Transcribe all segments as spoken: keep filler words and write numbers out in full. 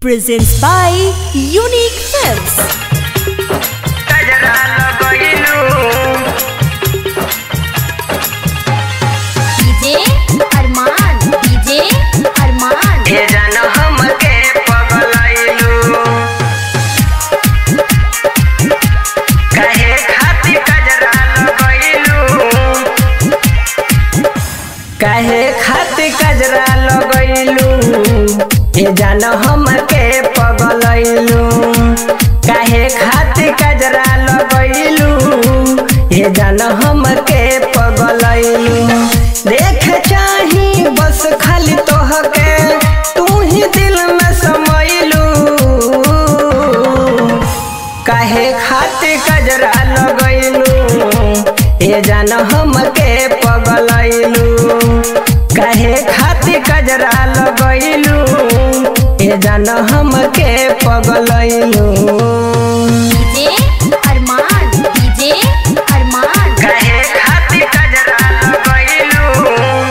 presents by Unique Films. DJ Arman DJ Arman ये जान हमके पगलैलू काहे खातिर कजरा लगैलू काहे खातिर कजरा लगैलू ये जान हमके पगलैलू काहे खातिर कजरा लगैलू ये जान हमके पगलैलू देख चाही बस खाली तोहके तू ही दिल में समैलू काहे खातिर कजरा लगैलू ये जान हमके पगलैलू काहे खातिर कजरा लगैलू ये जान हमके पगलैलू डीजे अरमान डीजे अरमान काहे खातिर कजरा लगैलू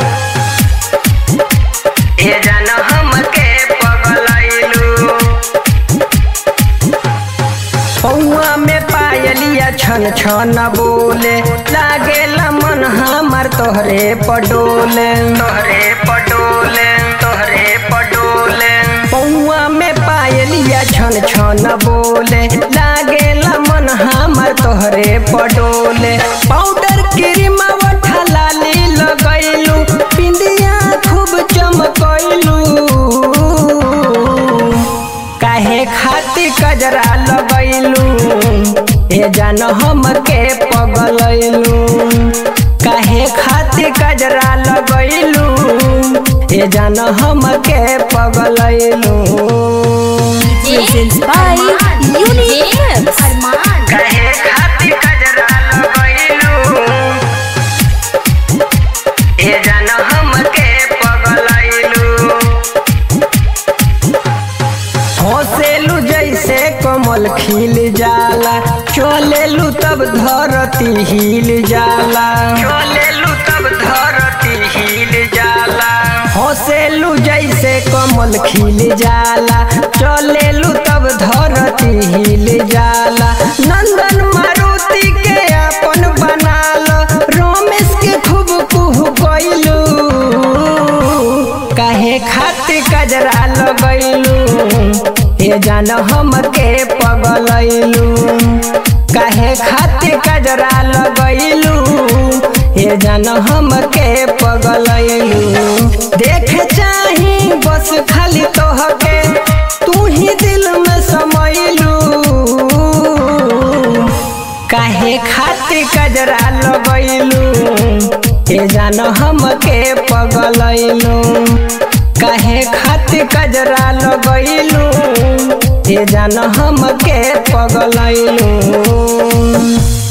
ये जान हमके पगलैलू पौआ में पायलिया छन छन बोले लागेला मन हमर तोहरे पडोले तोहरे पडोले तोहरे पडोले पौआ में पायलिया छन छन बोले लागेला मन हमर तोहरे पडोले पाउडर क्रीम वठा लाली लगैलू बिंदिया खूब चमकैलू काहे खातिर कजरा लगैलू ये जान हमके पगलैलू काहे खातिर कजरा लगैलू ये जान हमके पगलैलू Presents by Unique Films. अरमान काहे खातिर कजरा लगैलू ये जान हमके पगलैलू हंसेलू जैसे कमल खिल जाला चलेलू तब धरती हिल जाला चलेलू तब धरती हिल जाला हंसेलू जैसे कमल खिल जाला चलेलू तब धरती हिल जाला नंदन मारुति के अपन बनाल रमेश के खूब कुहू गइलू काहे खातिर कजरा लगैलू ये जान हमके पगलैलू काहे खातिर कजरा लगैलू ये जान हमके पगलैलू देख चाही बस खाली तोहके तू ही दिल में समैलू काहे खातिर कजरा लगैलू ये जान हमके पगलैलू काहे खातिर कजरा लगैलू ये जान हमके पगलैलू।